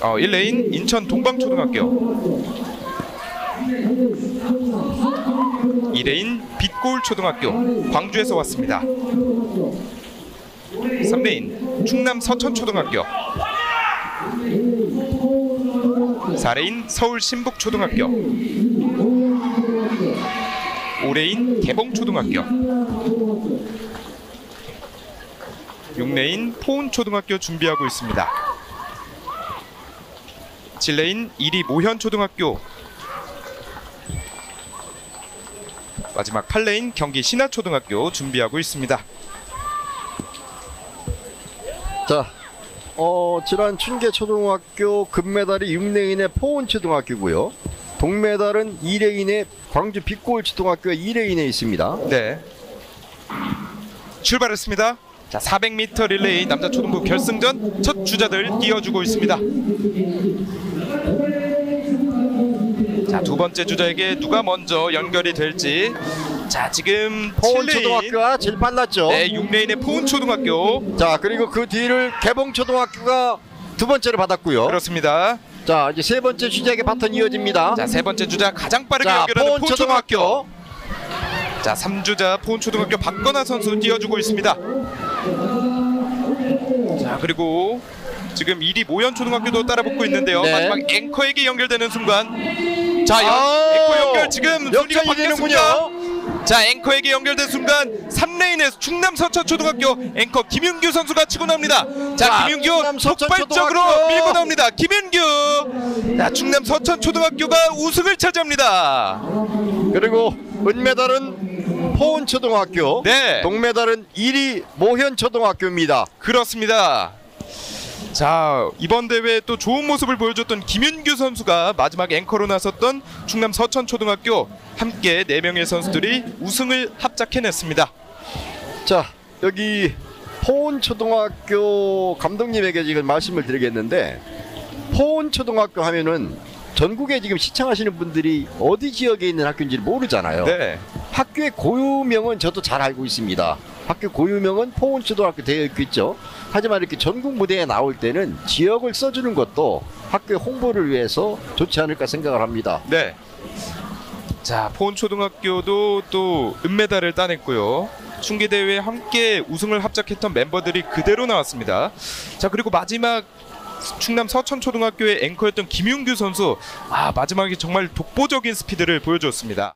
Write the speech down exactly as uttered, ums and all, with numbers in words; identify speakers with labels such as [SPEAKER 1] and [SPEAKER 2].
[SPEAKER 1] 어, 일 레인 인천 동방초등학교, 이 레인 빛골초등학교 광주에서 왔습니다. 삼 레인 충남 서천초등학교, 사 레인 서울 신북초등학교, 오 레인 개봉초등학교, 육 레인 포운초등학교 준비하고 있습니다. 칠 레인 이리 모현초등학교, 마지막 팔 레인 경기 신화초등학교 준비하고 있습니다.
[SPEAKER 2] 자, 어, 지난 춘계초등학교 금메달이 육 레인의 포운초등학교고요. 동메달은 이 레인의 광주 빛골초등학교가 이 레인에 있습니다.
[SPEAKER 1] 네, 출발했습니다. 자, 사백 미터 릴레이 남자 초등부 결승전 첫 주자들 띄워주고 있습니다. 자, 두 번째 주자에게 누가 먼저 연결이 될지. 자, 지금
[SPEAKER 2] 포운초등학교가 제일 빨랐죠.
[SPEAKER 1] 네, 육 레인의 포운초등학교.
[SPEAKER 2] 자, 그리고 그 뒤를 개봉초등학교가 두 번째로 받았고요.
[SPEAKER 1] 그렇습니다.
[SPEAKER 2] 자, 이제 세 번째 주자에게 바톤 이어집니다.
[SPEAKER 1] 자, 세 번째 주자 가장 빠르게
[SPEAKER 2] 자,
[SPEAKER 1] 연결하는 포운초등학교.
[SPEAKER 2] 포운초등학교.
[SPEAKER 1] 자, 삼 주자 포운초등학교 박건아 선수 띄워주고 있습니다. 자, 그리고 지금 일 위 모현초등학교도 따라붙고 있는데요.
[SPEAKER 2] 네.
[SPEAKER 1] 마지막 앵커에게 연결되는 순간, 자,
[SPEAKER 2] 아,
[SPEAKER 1] 앵커 연결 지금 순위가
[SPEAKER 2] 역전이 되는군요.
[SPEAKER 1] 바뀌었습니다. 자, 앵커에게 연결된 순간 삼 레인에서 충남 서천초등학교 앵커 김윤규 선수가 치고 나옵니다. 자,
[SPEAKER 2] 자,
[SPEAKER 1] 김윤규
[SPEAKER 2] 충남
[SPEAKER 1] 폭발적으로
[SPEAKER 2] 서천초등학교.
[SPEAKER 1] 밀고 나옵니다. 김윤규. 자, 충남 서천초등학교가 우승을 차지합니다.
[SPEAKER 2] 그리고 은메달은 포운초등학교,
[SPEAKER 1] 네.
[SPEAKER 2] 동메달은 일 위 모현초등학교입니다.
[SPEAKER 1] 그렇습니다. 자, 이번 대회에 또 좋은 모습을 보여줬던 김윤규 선수가 마지막 앵커로 나섰던 충남 서천초등학교, 함께 네 명의 선수들이 우승을 합작해냈습니다.
[SPEAKER 2] 자, 여기 포운초등학교 감독님에게 지금 말씀을 드리겠는데, 포운초등학교 하면은 전국에 지금 시청하시는 분들이 어디 지역에 있는 학교인지 모르잖아요.
[SPEAKER 1] 네,
[SPEAKER 2] 학교의 고유명은 저도 잘 알고 있습니다. 학교 고유명은 포운초등학교 되어 있겠죠. 하지만 이렇게 전국 무대에 나올 때는 지역을 써주는 것도 학교의 홍보를 위해서 좋지 않을까 생각을 합니다.
[SPEAKER 1] 네. 자, 포운초등학교도 또 은메달을 따냈고요. 춘계대회에 함께 우승을 합작했던 멤버들이 그대로 나왔습니다. 자, 그리고 마지막 충남 서천초등학교의 앵커였던 김윤규 선수, 아, 마지막에 정말 독보적인 스피드를 보여줬습니다.